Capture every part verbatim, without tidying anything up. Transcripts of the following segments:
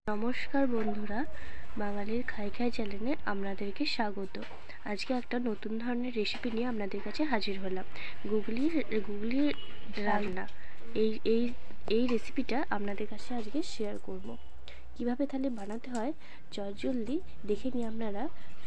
নমস্কার বন্ধুরা, বাঙালির খাই খাই চ্যানেলে আপনাদেরকে স্বাগত। আজকে একটা নতুন ধরনের রেসিপি নিয়ে আপনাদের কাছে হাজির হলাম। গুগলির গুগলির রান্না এই এই এই রেসিপিটা আপনাদের কাছে আজকে শেয়ার করব। কিভাবে তাহলে বানাতে হয় জলদি দেখে নিয়ে আপনারা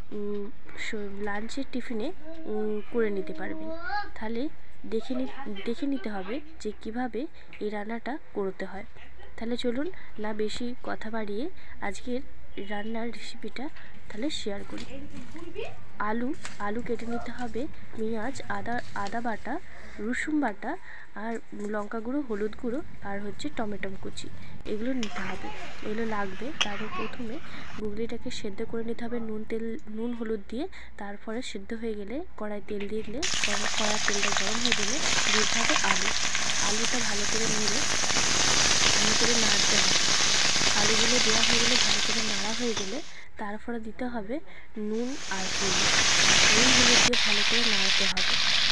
লাঞ্চের টিফিনে করে নিতে পারবেন। তাহলে দেখে নি দেখে নিতে হবে যে কিভাবে এই রান্নাটা করতে হয়। তাহলে চলুন না বেশি কথা বাড়িয়ে আজকের রান্নার রেসিপিটা তাহলে শেয়ার করি। আলু আলু কেটে নিতে হবে, পেঁয়াজ, আদা আদা বাটা, রসুন বাটা, আর লঙ্কা গুঁড়ো, হলুদ গুঁড়ো, আর হচ্ছে টমেটো কুচি, এগুলো নিতে হবে, এগুলো লাগবে। তারপর প্রথমে গুগলিটাকে সেদ্ধ করে নিতে হবে নুন তেল নুন হলুদ দিয়ে। তারপরে সেদ্ধ হয়ে গেলে কড়াই তেল দিয়ে দিলে কড়াই তেলটা গরম হয়ে গেলে দিতে হবে আলু আলুটা ভালো করে নিয়ে ভালো করে নাড়তে হবে। আলুগুলো দেওয়া হয়ে গেলে ভালো করে নাড়া হয়ে গেলে তারপরে দিতে হবে নুন আর হলুদ নুন হলুদ দিয়ে ভালো করে নাড়তে হবে।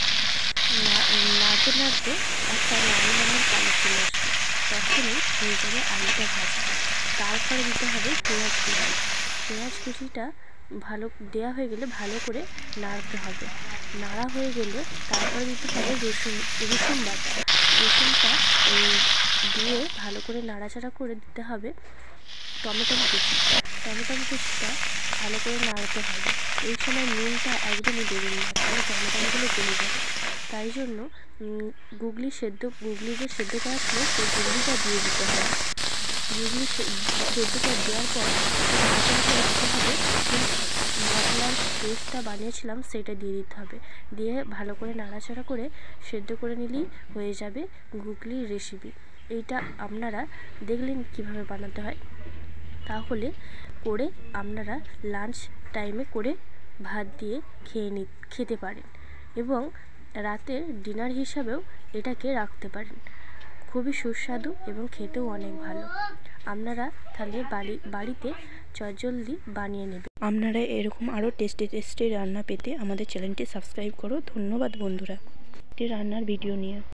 নাড়তে নাড়তে একটা লাল রঙের কালার চলে আসবে, তখনই হয়ে যাবে আলুটা ভাজা। তারপরে দিতে হবে পেঁয়াজ কুচি পেঁয়াজ কুচিটা ভালো দেওয়া হয়ে গেলে ভালো করে নাড়তে হবে। নাড়া হয়ে গেলে তারপরে দিতে হবে রসুন রসুন বাটা রসুনটা দিয়ে ভালো করে নাড়াচাড়া করে দিতে হবে টমেটো কুচি টমেটো কুচিটা ভালো করে নাড়তে হবে। এই সময় নুনটা একদমই দেবেন না, তাহলে টমেটোগুলো গলে যাবে। তাই জন্য গুগলি সেদ্ধ গুগলি যে সেদ্ধ করা ছিল সেই গুগলিটা দিয়ে দিতে হবে। গুগলি সেদ্ধটা দেওয়ার পর নাড়াচাড়া রাখতে হবে। মশলার পেস্টটা বানিয়েছিলাম সেটা দিয়ে দিতে হবে, দিয়ে ভালো করে নাড়াচাড়া করে সেদ্ধ করে নিলেই হয়ে যাবে গুগলির রেসিপি। এইটা আপনারা দেখলেন কিভাবে বানাতে হয়, তাহলে করে আপনারা লাঞ্চ টাইমে করে ভাত দিয়ে খেয়ে নি খেতে পারেন এবং রাতের ডিনার হিসাবেও এটাকে রাখতে পারেন। খুবই সুস্বাদু এবং খেতেও অনেক ভালো। আপনারা তাহলে বাড়ি বাড়িতে চটজলদি বানিয়ে নেবেন। আপনারা এরকম আরও টেস্টি টেস্টি রান্না পেতে আমাদের চ্যানেলটি সাবস্ক্রাইব করো। ধন্যবাদ বন্ধুরা, একটি রান্নার ভিডিও নিয়ে।